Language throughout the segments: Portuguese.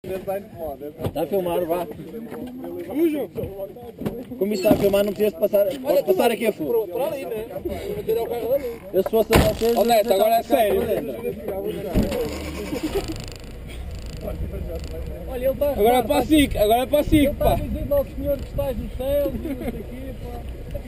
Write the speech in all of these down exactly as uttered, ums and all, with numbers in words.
Está a filmar, vá. Como isto está a filmar, não precisas passar. Podes passar aqui a fundo. Eu se fosse a vocês. Ó Neto, agora é sério. Olha, ele está. Agora é para a S I C, agora é para a S I C, pá. Está a dizer ao senhor que estás no céu, e não sei o quê, pá.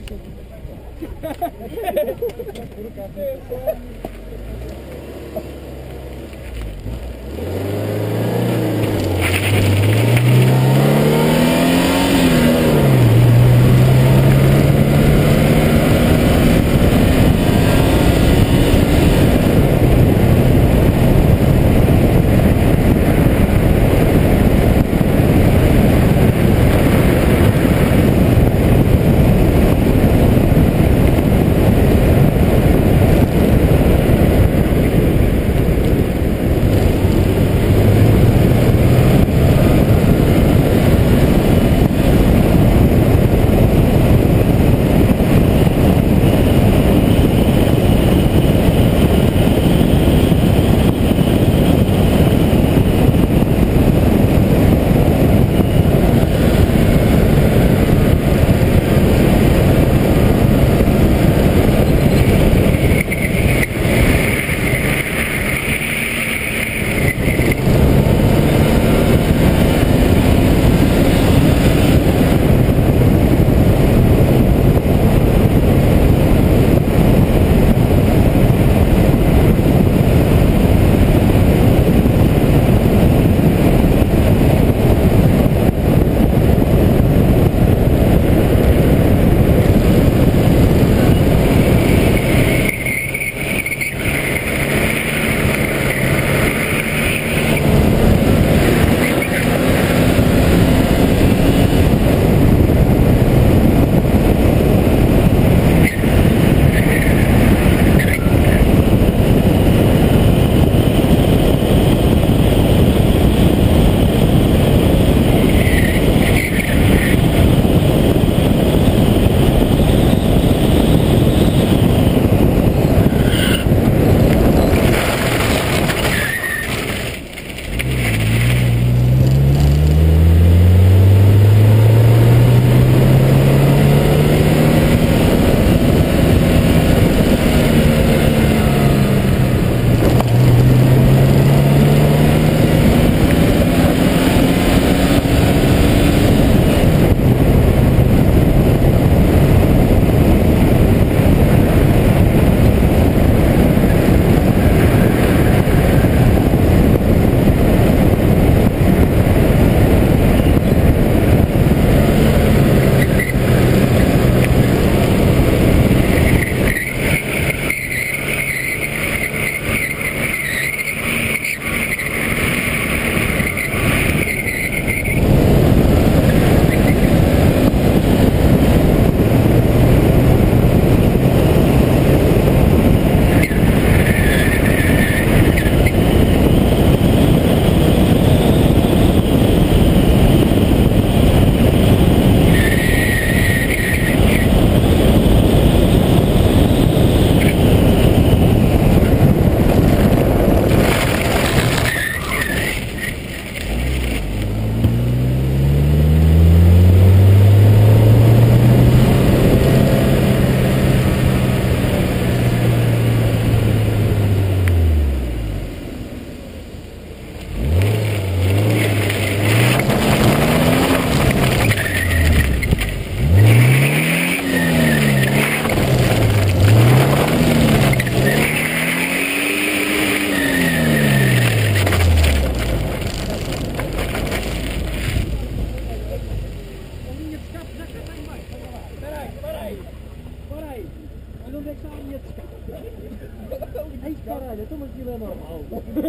Ai caralho, então aquilo é normal.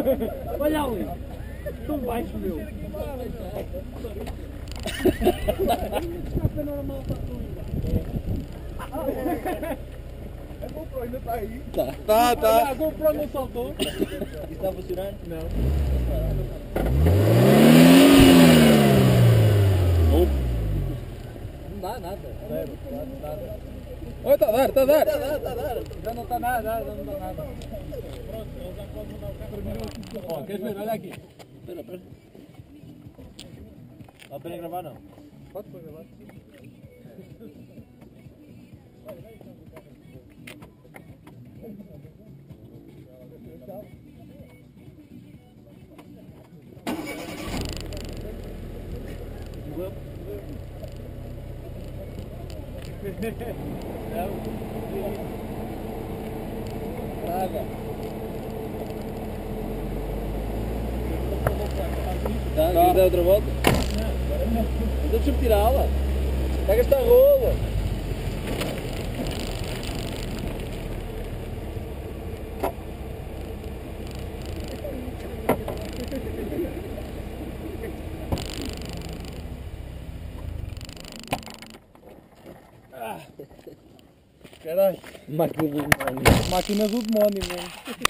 Olha ali, tão baixo meu. Escape é normal para tudo. A GoPro ainda está aí? Tá. Tá, tá. A GoPro não saltou. Isso está a funcionar? Não. Não. Não dá nada. Zero. Nada. Oi, está a dar, está a dar. Está a dar, está a dar. Já não está nada, já não está nada. Pronto, ele já pode mudar o carro. Ó, queres ver? Olha aqui. Espera, espera. Dá pra gravar não? Pode pôr gravar. Traga. Tá, quer dar outra volta? Não. Deixa-me tirá-la. Pega esta rola. Caralho. Máquina do demónio. Máquina do demónio, mano.